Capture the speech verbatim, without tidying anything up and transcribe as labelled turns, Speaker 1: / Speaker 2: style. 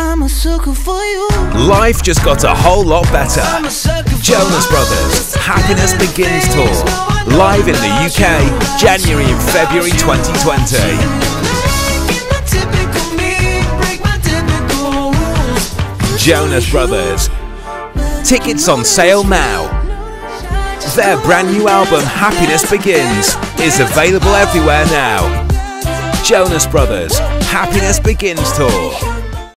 Speaker 1: I'm a sucker for you.
Speaker 2: Life just got a whole lot better. Jonas Brothers, Happiness Begins Tour, live in the U K, January and February twenty twenty. Jonas Brothers. Tickets on sale now. Their brand new album Happiness Begins is available everywhere now. Jonas Brothers, Happiness Begins Tour.